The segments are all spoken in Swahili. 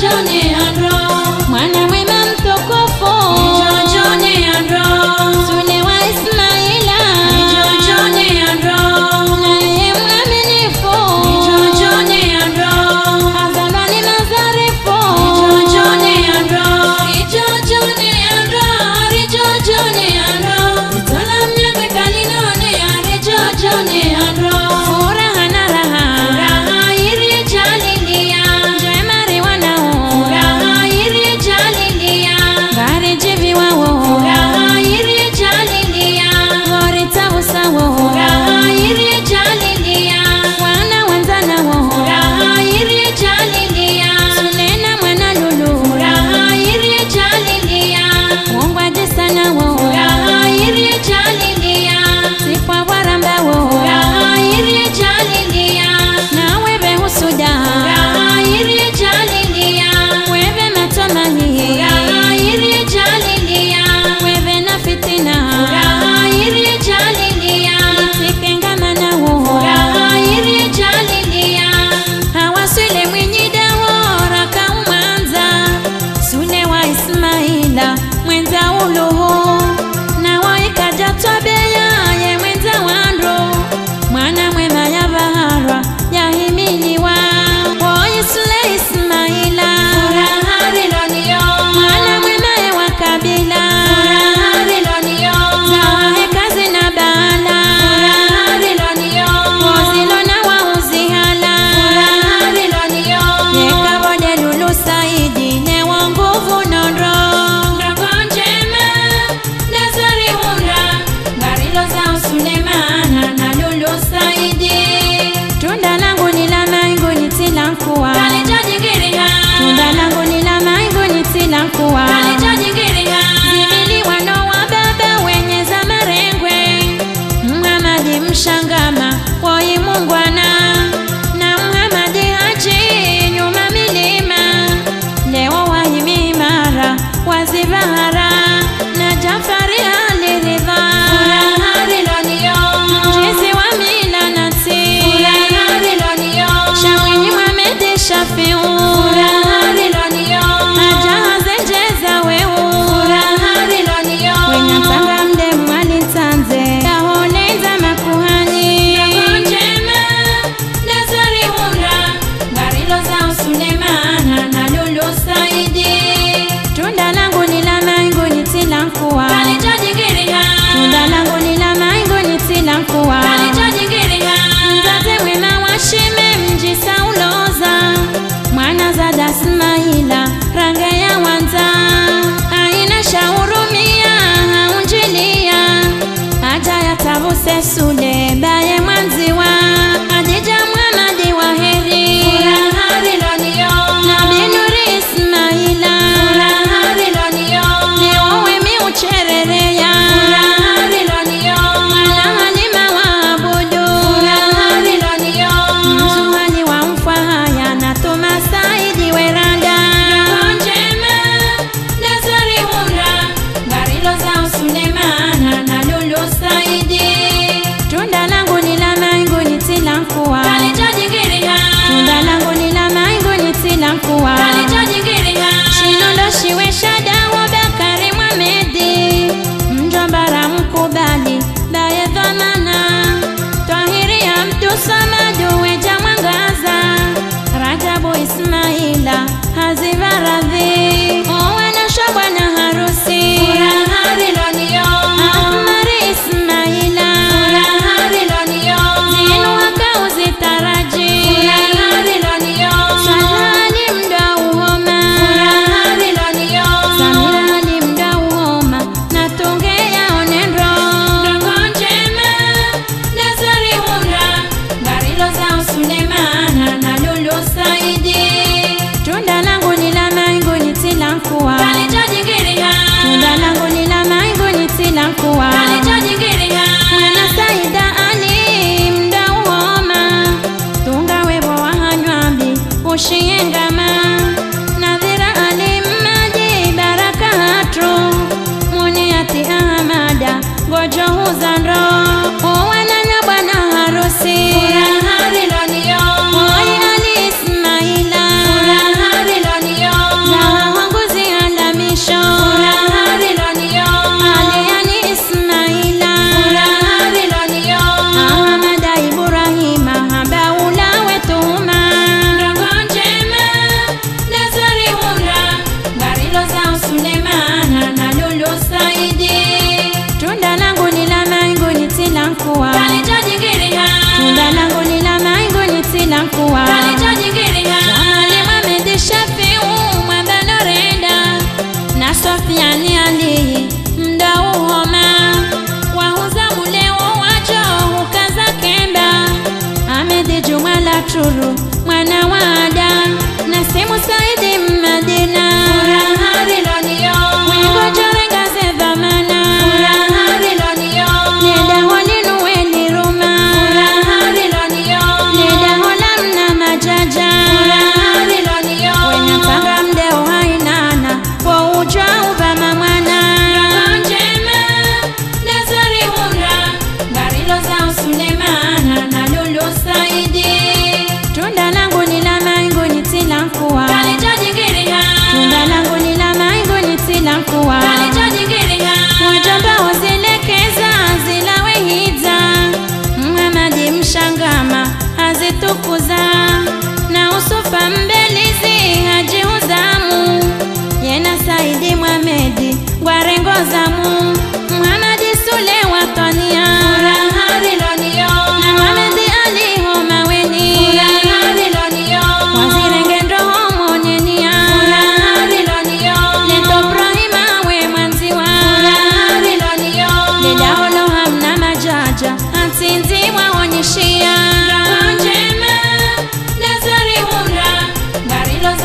Tunda langu ni la maingu ni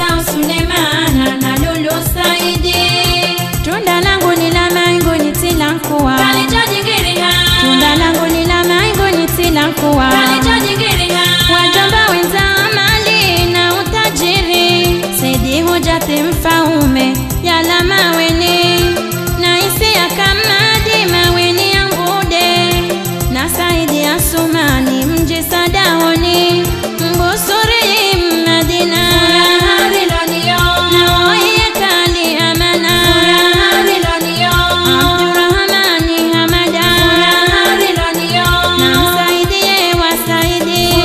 zao Sulemana na Lulu Saidi. Tunda langu ni la maingo nitilankuwa, tunda langu ni la maingo nitilankuwa. Wajomba wenza mali na utajiri, Saidi Hujjati mfaume yala maweni, na Isia Kamadi maweni yangude, na Saidi Asumani mji Sadaoni, Mbusuri Madina na Oye Kali Amana, Abdurrahmani Hamada na Saidi wa Saidi,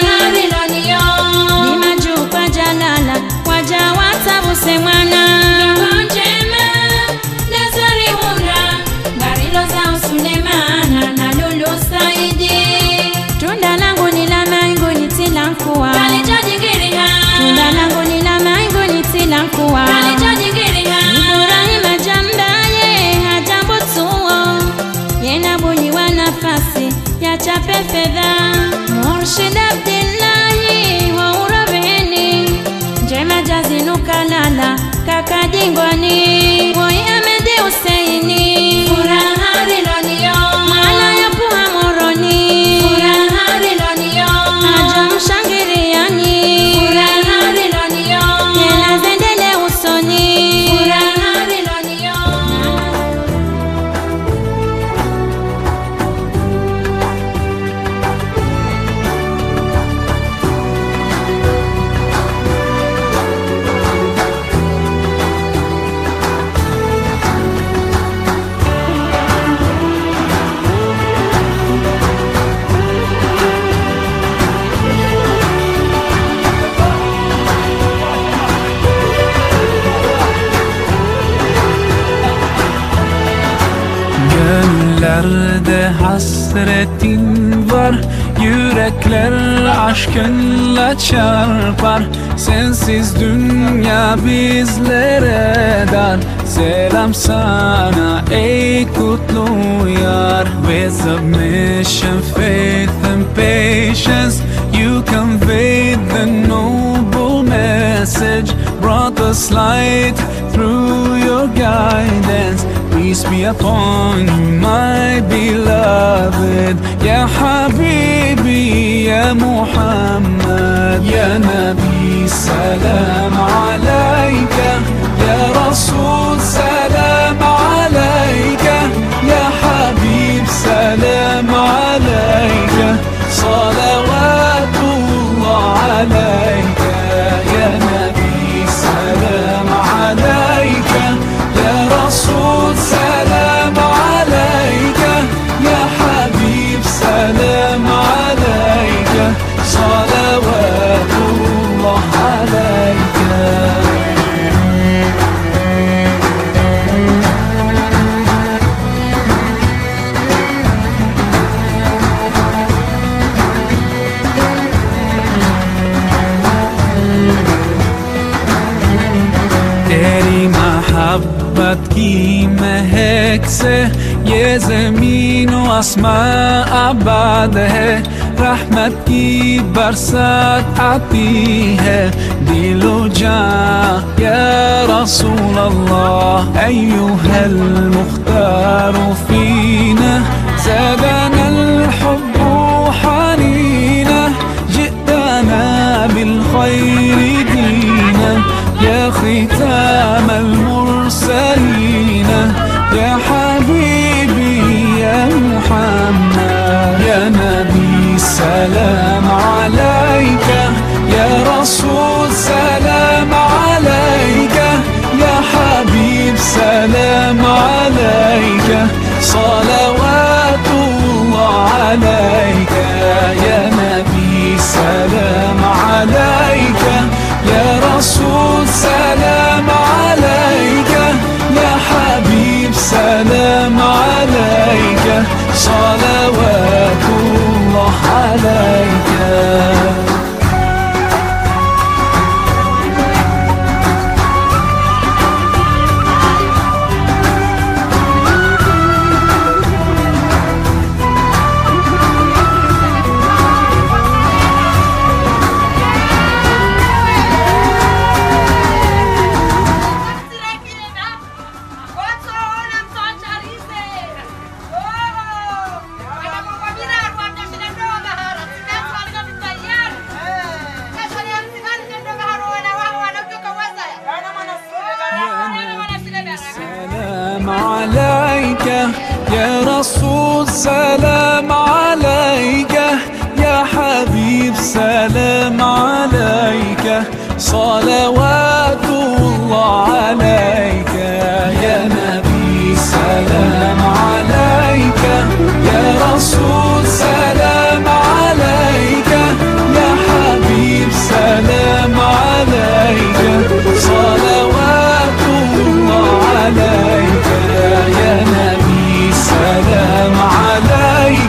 ni majupa jalala wajawata busemwana. Sulemana na Lulu Saidi. Tunda langu ni la maingo nitilankuwa, tunda langu ni la maingo nitilankuwa. Ibrahima Jambaye hajambutuo, yena bunyi wa nafasi ya chape fedha. Murshid Abdillahi wa urabeni, Njema Jazinu Kalala kakadingwani, Moi Ahmed Huseini Gönüllerde hasretin var, yürekler aşkınla çarpar. Sensiz dünya bizlere dar. Selam sana ey kutlu yar. With submission, faith and patience, you conveyed the noble message, brought us light through your guidance. Peace be upon you, my beloved. Ya Habibi, Ya Muhammad, Ya Nabi, salam alayka. Ya Rasul, salam alayka. Ya Habib, salam alayka. Salavatullah alayka. Ya Nabi, salam alayka. Ya Rasul, salam alayka. Ya Habib, salam alayka. Salavatullah alayka. तेरी मोहब्बत की महक से ये ज़मीन व आसमां आबाद है. रहमत की बरसात आती है दिलो जां या रसूल अल्लाह. अय्युहल मुख्तार फीना ज़ादना الحب حنينا, जितना بالخير دينا. يا ختام المرسلين, يا حبيبي يا محمد. يا نبي سلام عليك, يا رسول سلام عليك. يا حبيب سلام عليك. صلوات الله عليك. يا نبي سلام عليك. يا رسول سلام عليك. سلام عليك يا رسول سلام عليك يا حبيب سلام عليك صلوات الله عليك يا نبي سلام عليك يا رسول سلام عليك يا حبيب سلام عليك صلوات الله عليك يا نبي سلام عليك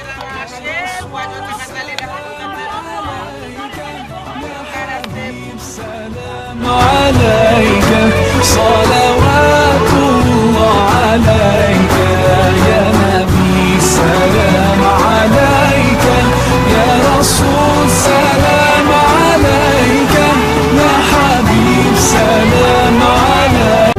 عليك صلوات الله عليك يا نبي سلام عليك يا رسول سلام عليك يا حبيب سلام عليك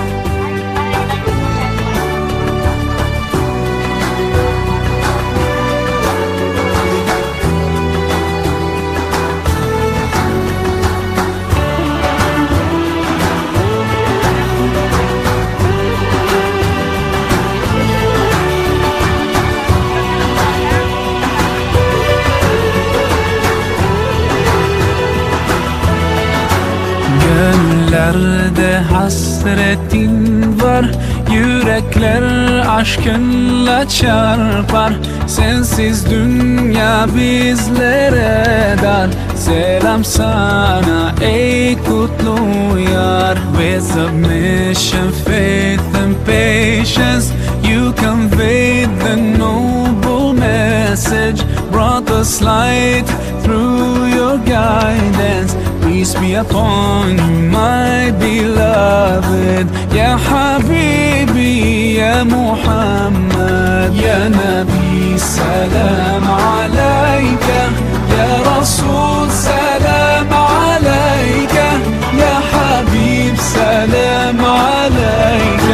Gönüllerde hasretin var, yürekler aşkınla çarpar. Sensiz dünya bizlere dar. Selam sana ey kutlu yar. With submission, faith and patience, you conveyed the noble message, brought us light through your guidance. Peace be upon you, my beloved. Ya Habibi, Ya Muhammad, Ya Nabi, salam alayka. Ya Rasul, salam alayka. Ya Habib, salam alayka.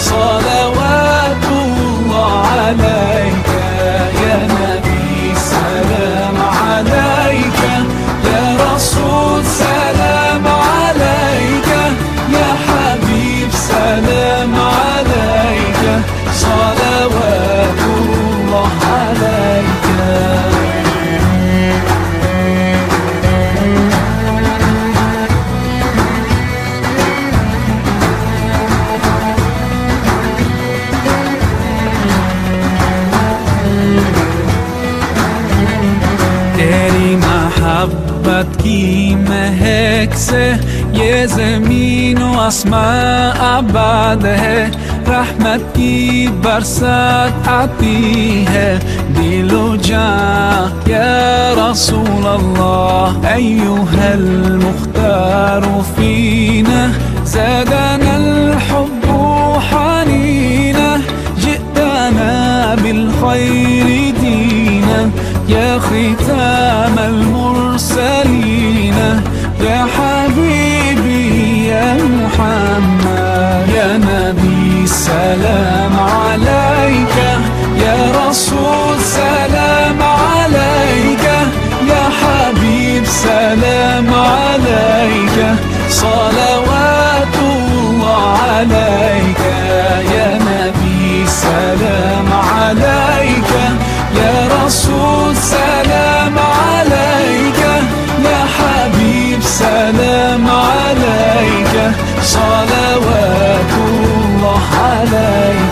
Salavatullah alayka. Ya Nabi, salam alayka. Ya Rasul سلام عليك يا حبيب سلام عليك صلوات الله عليك तेरी मोहब्बत की महक से ये ज़मीन व आसमां आबाद है रहमत की बरसात आती है दिलो जां या रसूल अल्लाह अय्युहल मुख्तार फीना ज़ादना الحب حنينا جئتنا بالخير دينا يا ختام المرسلين يا حبيبي يا محمد يا نبي سلام عليك يا رسول سلام عليك يا حبيب سلام عليك صلوات الله عليك يا نبي سلام عليك يا رسول سلام عليك يا حبيب سلام عليك صلوات الله عليك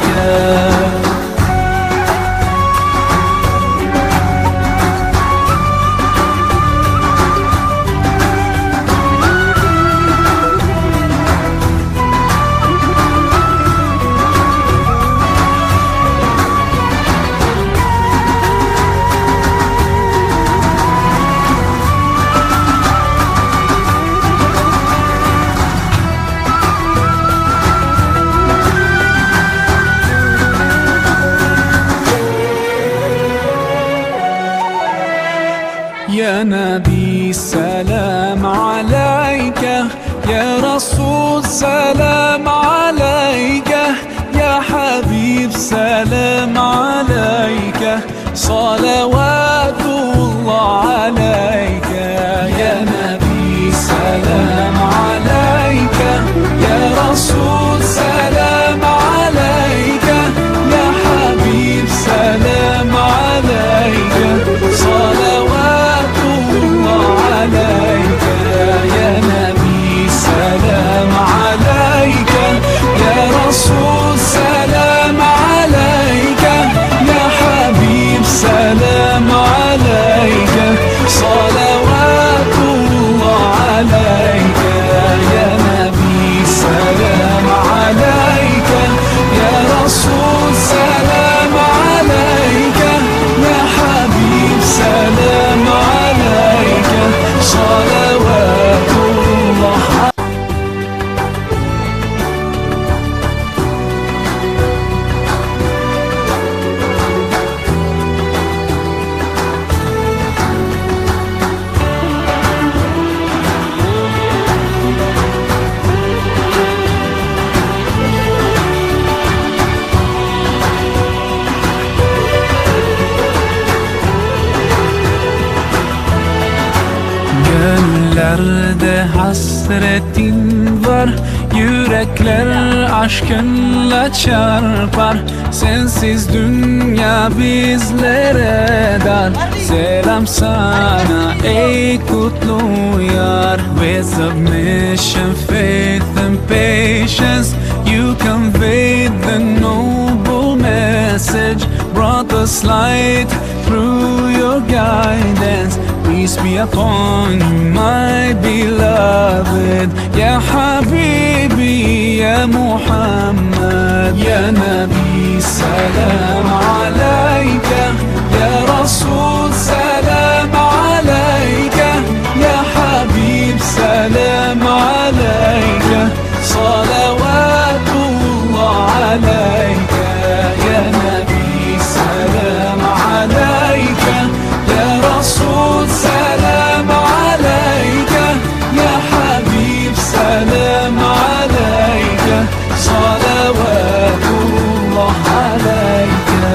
يا نبي سلام عليك يا رسول سلام عليك يا حبيب سلام عليك صلوات الله عليك يا نبي سلام عليك يا رسول çarpar, yürekler aşkınla çarpar. Sensiz dünya bizlere dar. Selam sana ey kutlu yar. With submission, faith and patience, you conveyed the noble message, brought us light through your guidance. Peace be upon you, my beloved. Ya Habibi, Ya Muhammad, Ya Nabi, salam alayka. Ya Rasul, salam alayka. Ya Habib, salam alayka. Salavatullah alayka. Ya Nabi, salam alayka. Ya Rasul, salam alayka. Ya Habib, salam alayka. Salavatullah alayka.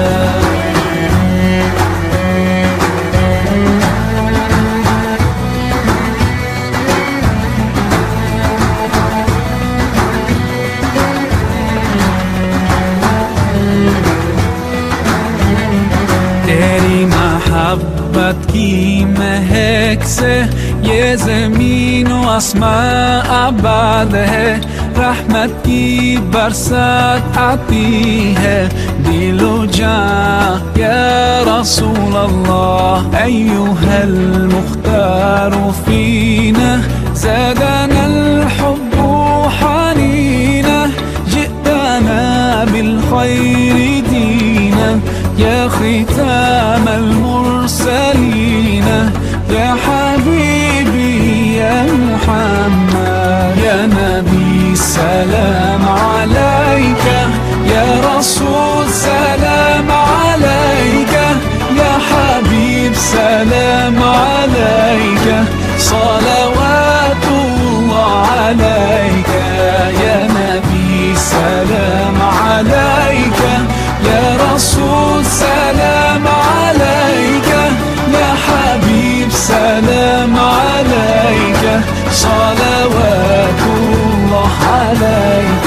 मोहब्बत की महक से ये ज़मीन व आसमां आबाद है. रहमत की बरसात आती है दिलो जां या रसूल अल्लाह. अय्युहल मुख्तार फीना ज़ादना الحب حنينا. جئتنا بالخير دينا يا ختام المرسلين. يا حبيبي يا محمد يا نبي سلام عليك. يا رسول سلام عليك. يا حبيب سلام عليك. صلوات الله عليك. يا نبي سلام عليك. يا رسول سلام عليك. يا حبيب سلام عليك. صلوات الله عليك.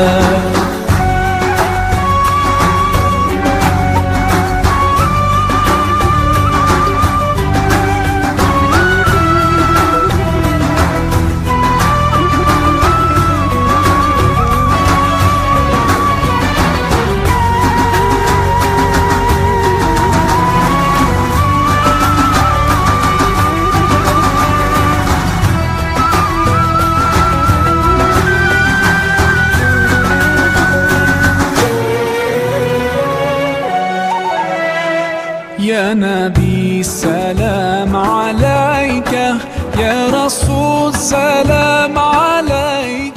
يا نبي سلام عليك. يا رسول سلام عليك.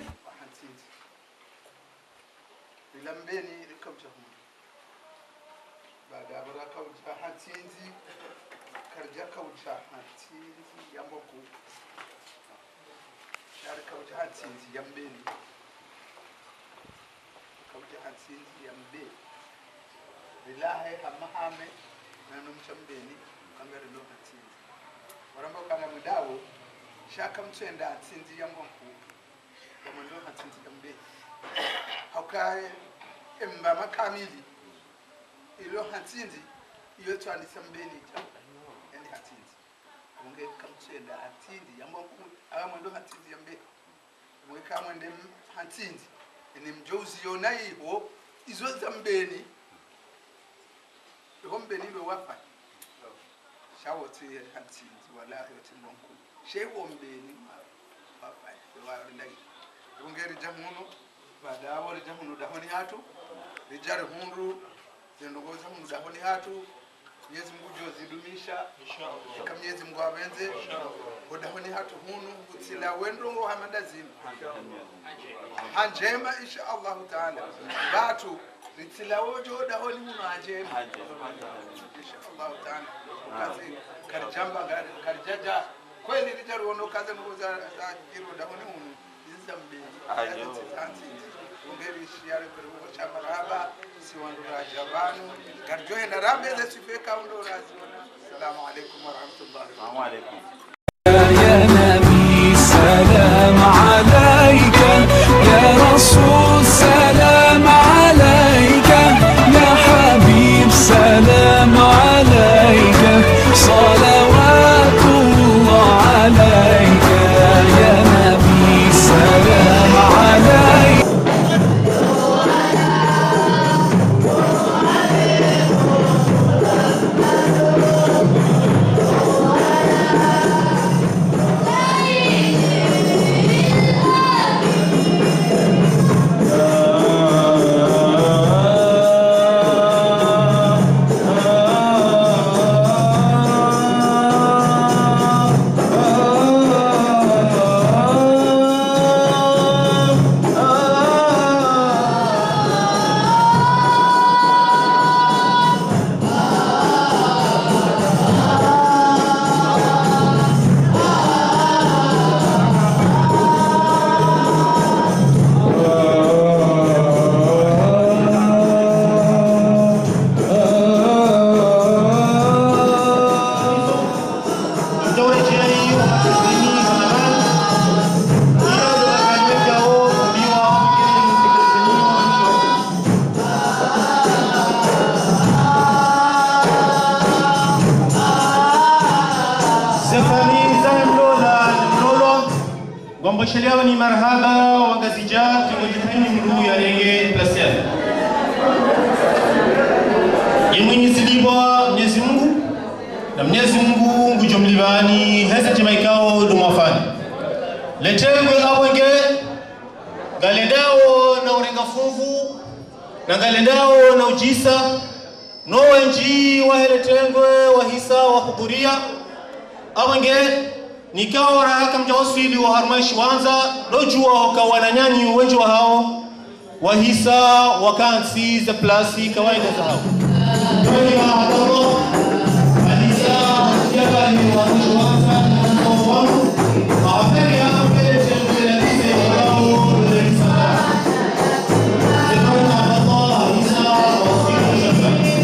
لمبيني ركبتهم بعد أبرا كوجه حتينزي كرجا كوجه حتينزي يمبكو شار كوجه حتينزي يمبيني كوجه حتينزي يمبي بالله هم حامي نانم شمبيني كانغر لو حتينزي ورمبو كان مداو شاكم تشندا حتينزي يمبكو ومن لو حتينزي يمبي haukaye imba makamili ilo hatinzi iyo twani sambeni ta yani hatinzi munge kamtsenda hatinzi yambo aba ndo hatinzi yambe munge kamwe ndem hatinzi ni mjozi yona iho izo zambeni rombeni be wafa shawo tsi hatinzi wallahi wotinonku shewo mbeni wafa wa ndai munge rijamuno baada ya jamu dahoni hatu rijari hundu zindogoza hundu dahoni hatu. Mwenyezi Mungu jozidumisha inshallah. Kama Mwenyezi Mungu abenze dahoni hatu hunu kutsila wendongo hamandazini hanjema inshallah taala. Batu ritsila wojo dahoni hunu hanjema inshallah taala. Kazi karjamba karjaja kweli rijari wono kazi ngoza jiro dahoni hunu zizambe azitsanzi ngeri shiyari kuri chamaraba siwandura jabanu garjohe na rambe za sifeka ndo razona. Assalamu alaykum wa rahmatullahi wa barakatuh. يا نبي سلام عليك. kuchelewa ni marhaba wangazijat mujihani mru ya renge placer Mwenyezi Mungu na Mwenyezi Mungu ngujumlivani heza jimaikao dumafani letengwe awenge galendao na urenga fuvu na galendao na ujisa no wenji waheletengwe wahisa wahuduria awenge nikawa rahaka mjawasili wa harmaishi wanza nojua wakawana nyanyi wenji wa hao wahisa wakansi za plasi kawaida za hao Kwenye mahadaro Alisa Siapa ni wanisho wanza Kwa wangu Maaferi hapa mbele Tembele Lise Walao Mbele Lisa Sekwenye mahadaro Alisa Wasili Shafani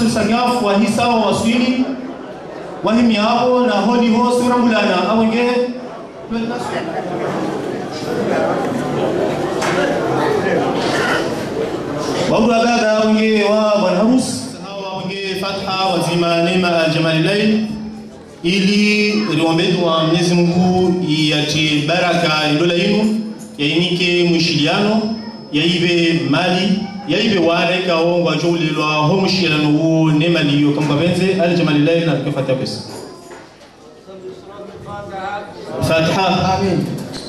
nasu sanyafu wa hisa wa waswili wahimi hapo na hodi ho sura mulana awenge wabula bada awenge wa bwana harus hawa awenge fatha wazima neema aljamalilail ili riombedu wa Mwenyezi Mungu yatie baraka ndola yenu yainike mwishiliano yaibe mali yaibe wale kaongo ajulilwa ho mwishiliano huo neema liyo kama benze aljamalilail na kufata pesa Fatiha amin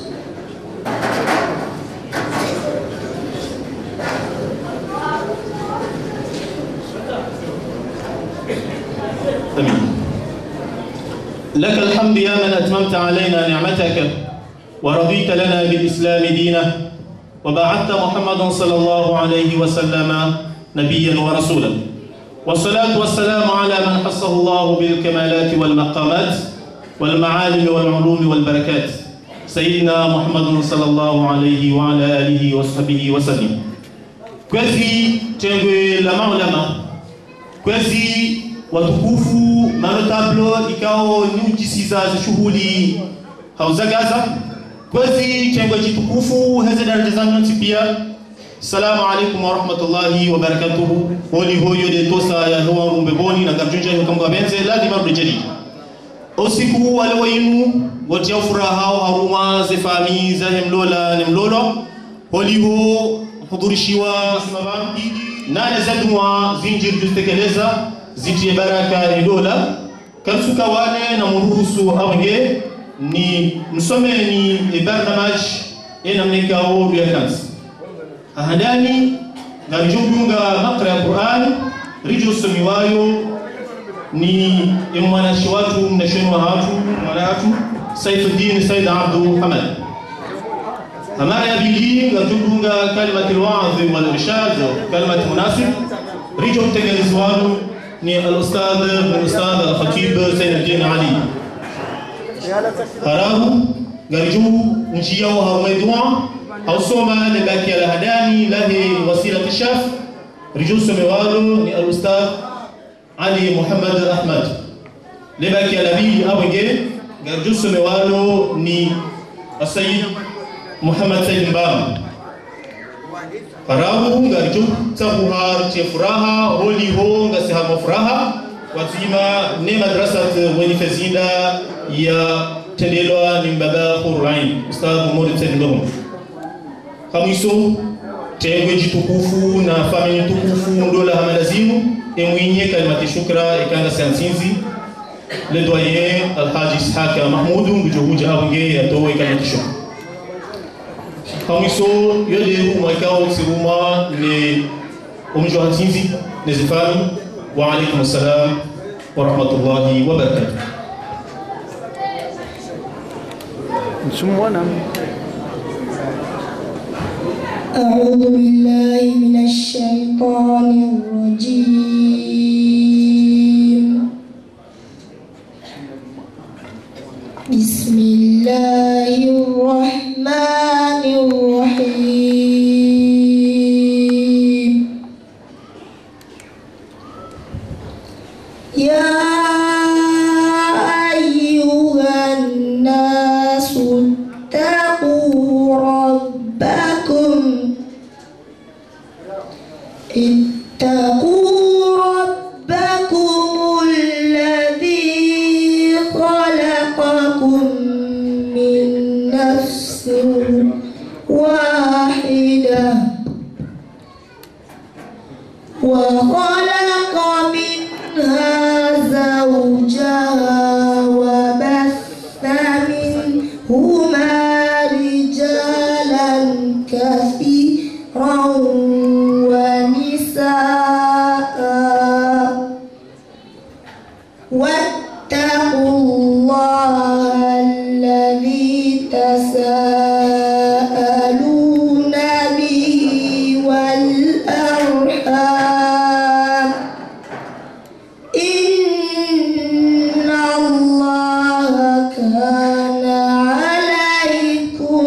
لك الحمد يا من أتممت علينا نعمتك ورضيت لنا بالإسلام دينا وبعثت محمدا صلى الله عليه وسلم نبيا ورسولا والصلاة والسلام على من حصه الله بالكمالات والمقامات والمعالم والعلوم والبركات سيدنا محمد صلى الله عليه وعلى آله وصحبه وسلم كوزي تنغي لما علماء كوزي watukufu manotablo ikao nyujisiza shughuli hauzagaza kwezi chengo chitukufu heze daraja zangu pia assalamu alaikum wa rahmatullahi wa barakatuh holi hoyo de tosa ya huwa rumbeboni na garjunja hiyo kama benze lazima rejeli usiku wale wayinu wote ya furaha haruma zefami za hemlola ni mlolo holi ho hudhurishiwa simabani nane zadumwa zinjir justekeleza zitie baraka idola kamsuka wale na muruhusu awenge ni msomeni barnamaj ina mnikao ya kansa ahadani garjunga makra ya Qur'an rijo somiwayo ni imwanashi watu mnashoni wa hatu mwanatu Saifuddin Said Abdul Hamad amara ya bili garjunga kalimatul wa'dh wal irshad kalimat munasib rijo mtegelezwano ni al-ustadh al-khatib Zainuddin Ali haramu garju njiyao hawaidwa hausoma lebaki al-hadani lahi wasila kishaf rijo somewalo ni al-ustadh Ali Muhammad Ahmad lebaki al-abi awenge garju somewalo ni al-sayyid Muhammad Said Mbama Parahu garju tabuhar che furaha holi ho ngasihama furaha wazima ne madrasat wani fazida ya tendelwa ni mbaba Qur'an ustadh Mohamed Said Mbama kamiso tengwe jitukufu na family tukufu ndola hamalazimu emwinye kalimati shukra ikanga sansinzi le doyen Alhaji Ishaq Mahmoud ngujohuja awenge atowe kalimati shukra kamiso yode mwakao siruma ni umjo hatinzi nezifami wa alaykum assalam wa rahmatullahi wa barakatuh أعوذ بالله من الشيطان الرجيم بسم الله الرحمن الرحيم يا أيها الناس اتقوا ربكم الذي خلقكم من نفس واحدة وخلق منها زوجها وبث منهما رجالا كثيرا ونساء واتقوا الله الذي تساءلون به والأرحام إن الله كان عليكم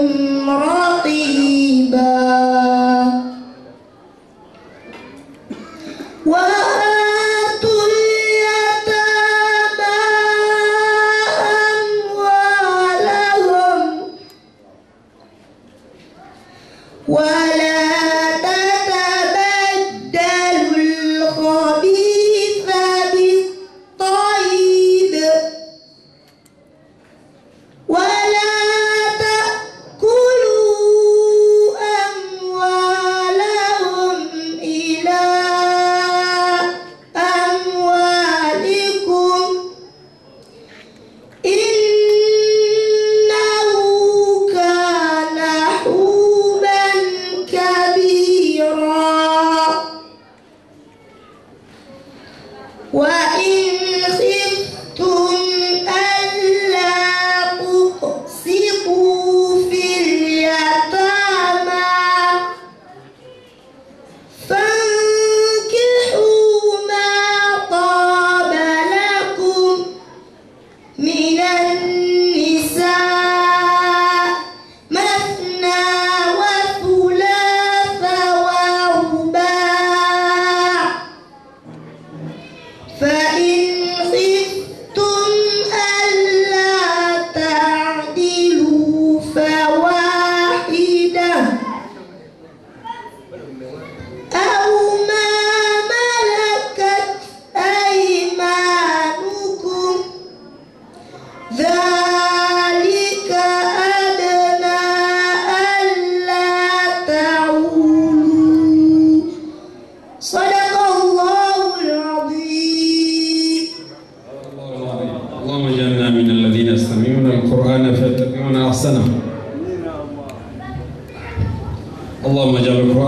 رقيبا وآتوا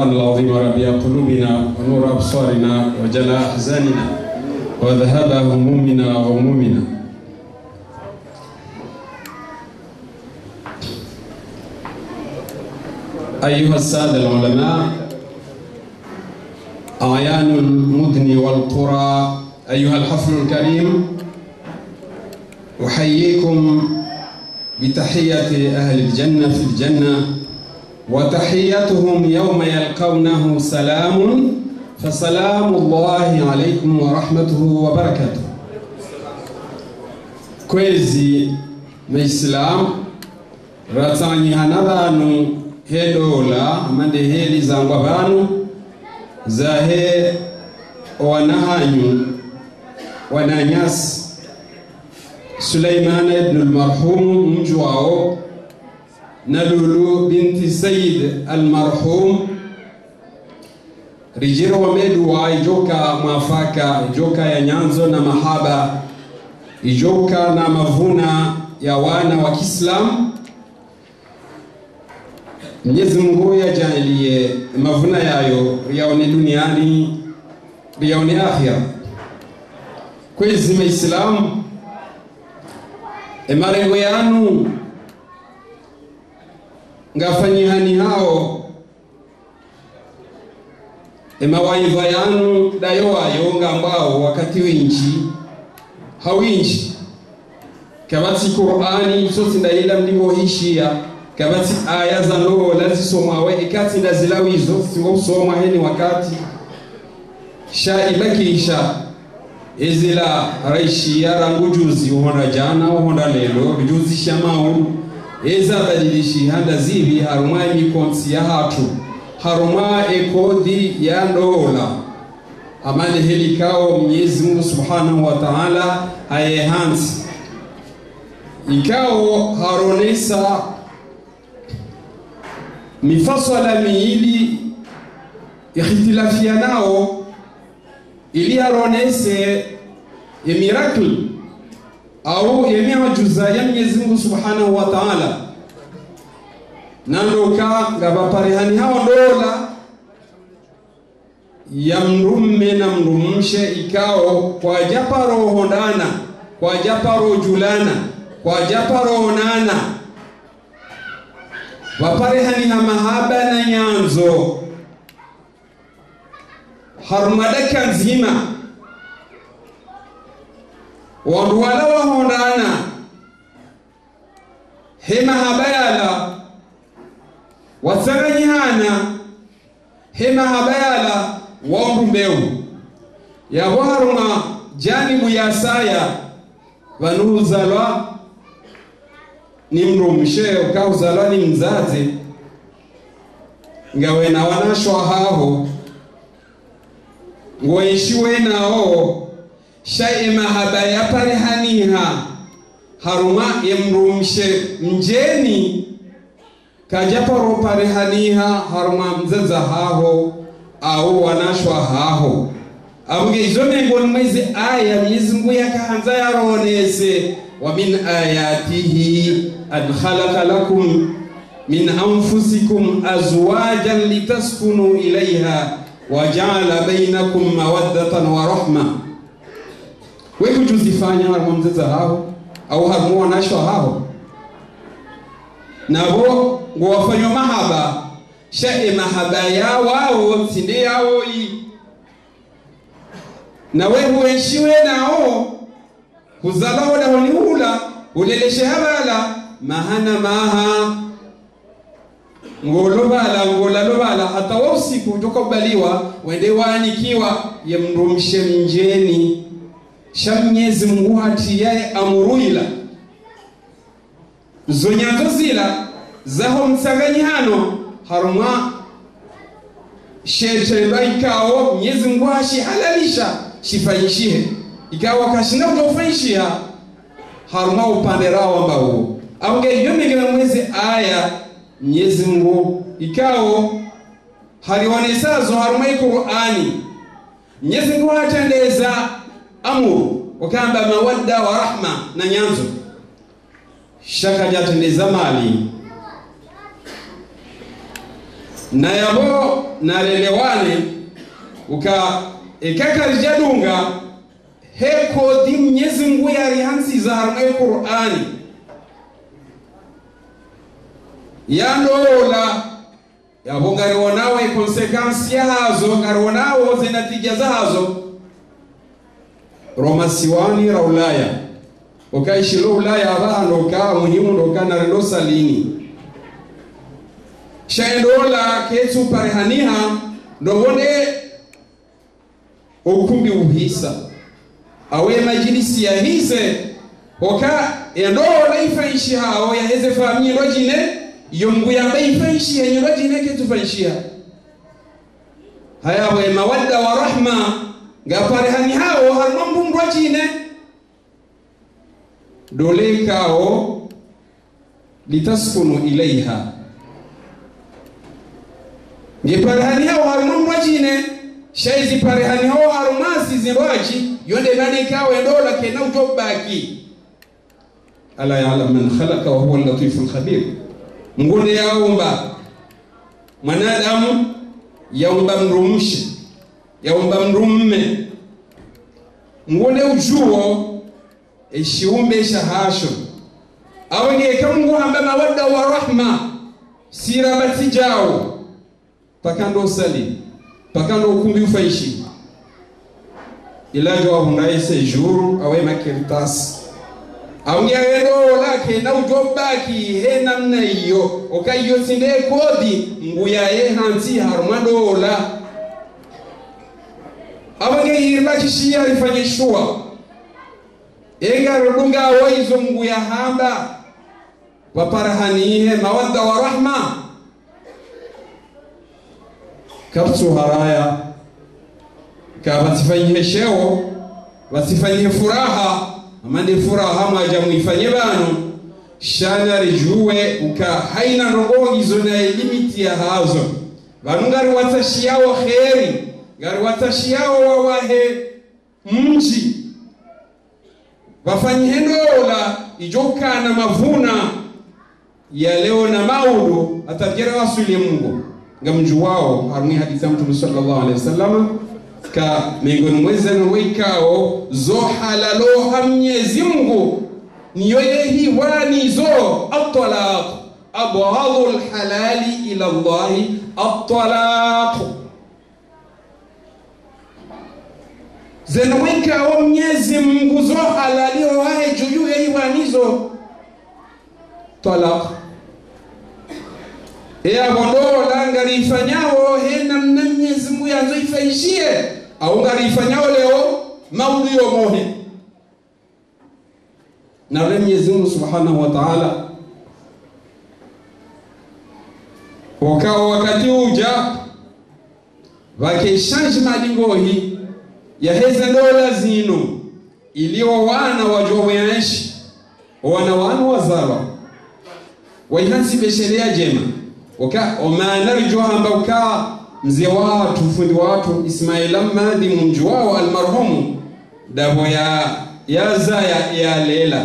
القرآن العظيم ربيع قلوبنا ونور أبصارنا وجلاء أحزاننا وذهاب همومنا وغمومنا. أيها السادة العلماء، أعيان المدن والقرى، أيها الحفل الكريم، أحييكم بتحية أهل الجنة في الجنة، وتحيتهم يوم يلقونه سلام، فسلام الله عليكم ورحمته وبركاته. Kwezi Muislam ratanyi hanabanu hedola mande heli zangwa banu zahe wanahanyu wananyasi Suleiman ibn al-Marhum mjuao na Lulu binti Said al-Marhum rijiro wamedu wa ijoka mwafaka, ijoka ya nyanzo na mahaba, ijoka na mavuna ya wana wa Kiislamu. Mwenyezi Mungu yajalie mavuna yayo yaone duniani yaone akhira. Kwezi Muislamu marengo yanu ngafanyihani hao mawaidha yanu dayowayo ngambao wakati winji hawinji kabati Qur'ani sote ndaila mlivyoishia kabati aya za ndoa lazisomwawe ikati ndazilawizo singosomwa heni wakati shaibakisha ezila raishi ya rangu juzi uhonda jana uhonda lelo juzi shamauru eza badilishi handa zivi haruma mikonsi ya hatu haruma ekodi ya ndola amani helikao Mwenyezi Mungu Subhanahu wa Ta'ala ayehansi ikao haronesa mifasala miili ikhtilafia nao ili haronese miracle au miujiza ya Mwenyezi Mungu Subhanahu wa Ta'ala nandoka ngabaparehani hao ndola ya mrume na mrumshe ikao kwa japaro hondana, kwa japaro julana, kwa japaro onana waparehani na mahaba na nyanzo harumadaka nzima wandu wala wahondana hema habayala wasaganyihana hema habayala wandu mbeu ya waruma janibu ya saya vanuzalwa ni mrumshe ukauzalwa ni mzazi ngawe na wanashwa hao ngoishiwe nao shaima habaya parehaniha haruma emrumshe mjeni kajaparo parehaniha haruma mzaza hao au wanashwa hao abuge izone ngoni mwezi aya Mwenyezi Mungu yakaanza yaronese wa min ayatihi an khalaqa lakum min anfusikum azwajan litaskunu ilayha wa ja'ala bainakum mawaddatan wa rahma. Wewe tuzifanya harimo mzaza hao au harimo wanashwa hao nabo ngowafanywa mahaba shae mahaba ya wao sinde yao na wewe ueshiwe nao kuzalao da wanihula uleleshe habala mahana maha ngolobala hata wa usiku utokubaliwa wende waanikiwa ya mrumshe mjeni Mwenyezi Mungu hati yae amuruila zonyanzo zila zaho msaganyi hano haruma shetereba ikao Mwenyezi Mungu hashi halalisha shifanyishihe ikawa kashinda utofanyishia haruma upanderao ambao aunge yomegena mwezi aya Mwenyezi Mungu ikao haliwanesazo haruma Qur'ani Mwenyezi Mungu hatendeza amuru wakamba mawadda wa rahma na nyanzo shaka jatendeza mali na yabo nalelewane ikakarijadunga heko di Mwenyezi Mungu yari hansi za harmai Qur'ani yandola yabo ngariwonawe konsekansi yazo ngariwonawo zinatija zazo Roma siwani ra Ulaya ukaishilo Ulaya abano ka muhimu ndoka na rendo salini shaendola ketu parehaniha ndobone ukumbi uhisa awe majilisi ya hise oka endola ifaishi hao ya heze famili rojine yomgu ya mba ifaishi ya nyerojine ketu faishia haya we mawadda wa rahma nga parehani hao harmambu rojine dole kao litaskunu ilaiha nge parehani hao harmambu rojine shaizi parehani hao harumasi ziroji yonde nani kao endola kena utobaki ala ya'lam man khalaqa wa huwa al-latiful khabir ngune yaumba mwanadamu yaumba mrumshi yaumba mrumme ngune ujuo eshiumbe shahasho awenge kamungu hamba mawadda wa rahma sirabati jao pakando sali pakando ukumbi ufaishi ilajo hundaye sejuru awe makirtas aungeero lake na ujobaki he namna hiyo okayo sinde kodi nguyaye hansi harmadola abange yirba kishia rifanye shua enga rudunga waizo nguya hamba waparahanihe mawadda wa rahma kapsu haraya ka batifanye sheo batifanye furaha amande furaha maja muifanye bano shana rejuwe uka haina rongogizo na limiti ya hazo banu ngari watashiao kheri ngari watashiao wawahe mji wafanye hendola ijoka na mavuna ya leo na maudu atabjera wasuli Mungu ngamju wao haruni hadithi ya Mtume sallallahu alaihi wasallam ka miongoni mweze nwekao zo halalo Mwenyezi Mungu niyo yehi wanizo at-talaq abghadul halali ila Allah at-talaq zenwekao Mwenyezi Mungu zo halali wae juu yehi wanizo talaq ya bondola ngarifanyao hena Mwenyezi Mungu yanzo ifaishie au ngarifanyao leo maudio mohe na Mwenyezi Mungu Subhanahu wa Ta'ala wakao wakati uja wakishanji madingohi ya heza ndola zino ilio wana wajoweanshi wana wazara waihansi besheria jema waka omanarjo hamba uka mzee watu fundi watu Ismail Ahmadi mjwao almarhum dabo ya zaya ya lela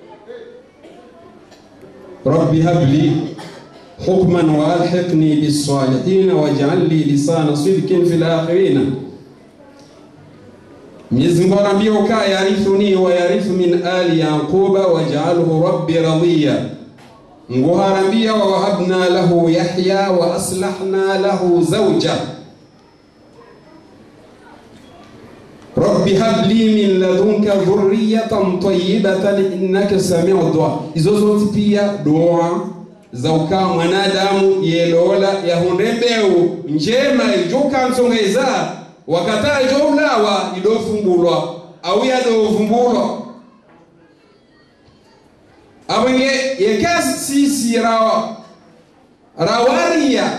rabbi habli hukman wa alhiqni bis salihin waj'al li lisana sidqin fil akhirin Mwenyezi Mungu anambia uka yarithuni wa yarithu min ali yaquba waj'alhu rabbi radiya nguharambia wa wahabna lahu Yahya wa aslahna lahu zawja rabbi habli min ladunka dhurriyatan tayyibatan innaka sami'ud du'a izo zote pia dua za uka mwanadamu yelola ya hundembeu njema ijoka nsongeza wakata jomlawa idofumbulwa au yadofumbulwa abenge yekasi sisi rawaria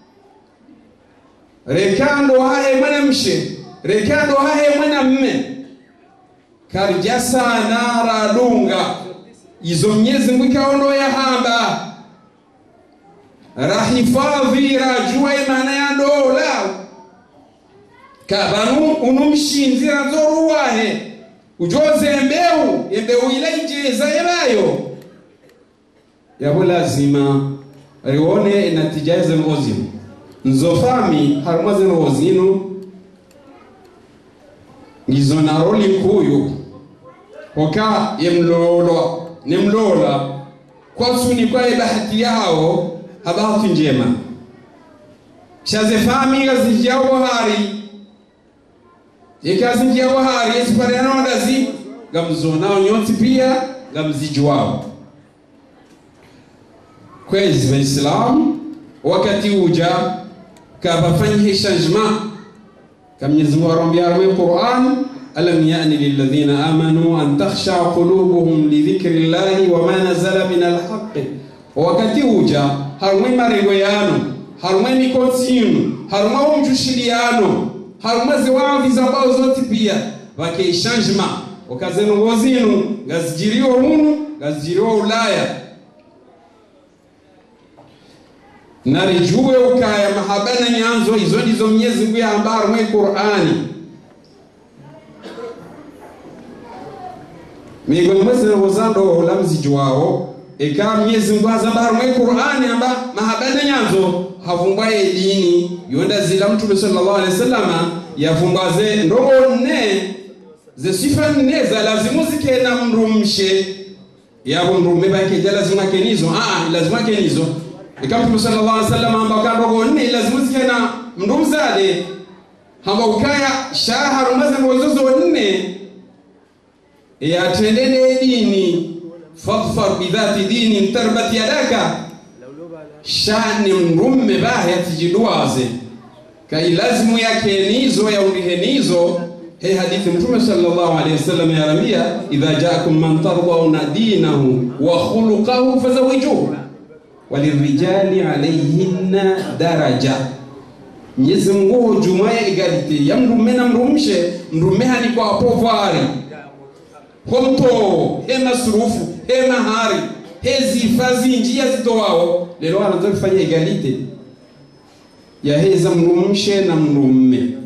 rekando hae mwanamshe rekando hae mwanamme karjasa nara dunga izo Mwenyezi Mungu ikaondo ya hamba rahifadhi rajua imana ya dola kabanu unumshinzira zoruwahe ujoze mbeu ilaijeza yabayo yabo lazima rione natija za ngozi nzofami harumwaze rozinu ngizo na roli kuyu hoka yemlolo nemlola kwa suni kwa bahati yao habahati njema shaze fami gazijiao bohari ikazijiao bohari esipariano ndazi gamzonao nyoti pia gamzijuao kwezi wa Islam wakati uja kabafanye changement kama Mwenyezi Mungu arambia kwa Qur'an alam ya'ni lil ladhina amanu an takhsha qulubuhum li dhikrillahi wa ma nazala min al-haqq wakati uja harumwe marengo yano harumwe mikonsinu harumwe umjushiliano harumwe ziwavi za bao zote pia wake changement wakazeno ngozinu gazijiriwa hunu gazijiriwa Ulaya narijue ukaya mahabana nyanzo hizo ndizo Mwenyezi Mungu yaambara mwe Qur'ani migo mwezi rozando lamzijuao eka Mwenyezi Mungu azambara mwe Qur'ani amba mahabana nyanzo havumbaye dini yonda zila mtume sallallahu alaihi wasallam yavumbaze ndogo nne ze sifa nne za lazimu zikena mrumshe yabo mrume bake lazima kenizo lazima kenizo kama Mtume sallallahu alaihi wasallam ambaka ndogo nne lazima zikena mndumzale hamba ukaya shahar maza ngozo nne ya tendene dini fadfar bidhati dini tarbat yadaka shani mrume bahe yatijiduaze kai lazimu yake nizo ya urihenizo he hadithi Mtume sallallahu alaihi wasallam yarambia idha jaakum man tardawna dinahu wa khuluquhu fazawijuhu walirijali alayhinna daraja Mwenyezi Mungu jumaya egalite ya mrume na mrumshe mrume hani kwa povari komto he masrufu he mahari he zifazi njia zitowao lelo anaanza kufanya egalite ya heza mrumshe na mrume